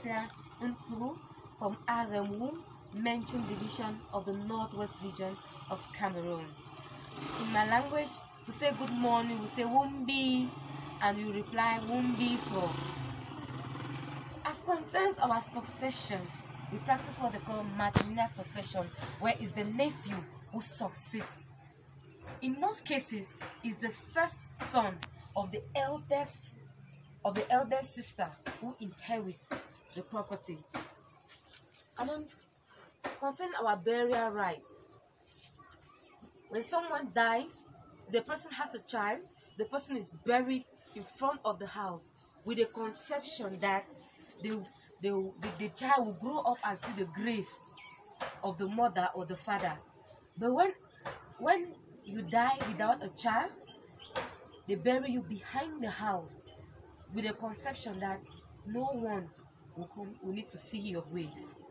Isia Nsu from Aremu, Menchun division of the Northwest region of Cameroon. In my language, to say good morning, we say Wumbi, and you reply Wumbi so. As concerns our succession, we practice what they call matrilineal succession, where it's the nephew who succeeds. In most cases, it's the first son of the eldest sister who inherits the property. And then, concerning our burial rights, when someone dies, the person has a child, the person is buried in front of the house with a conception that the child will grow up and see the grave of the mother or the father. But when you die without a child, they bury you behind the house with a conception that no one will need to see your grave.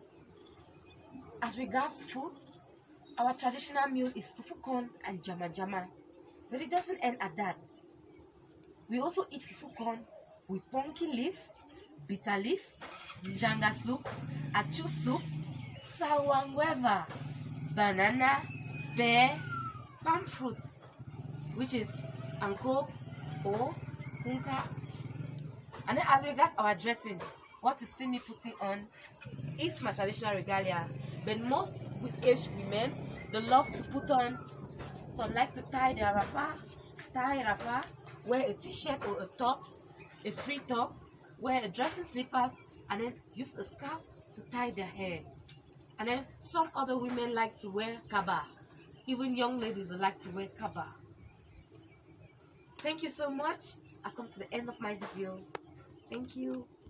As regards food, our traditional meal is fufu corn and jama jama, but it doesn't end at that. We also eat fufu corn with pumpkin leaf, bitter leaf, njanga soup, achu soup, sawangweva, banana, pear, palm fruit, which is anko or hunka. And then as regards our dressing, what you see me putting on is my traditional regalia. But most with aged women, they love to put on, some like to tie their wrapper, wear a t-shirt or a top, a free top, wear a dressing slippers, and then use a scarf to tie their hair. And then some other women like to wear kaba. Even young ladies like to wear kaba. Thank you so much. I've come to the end of my video. Thank you.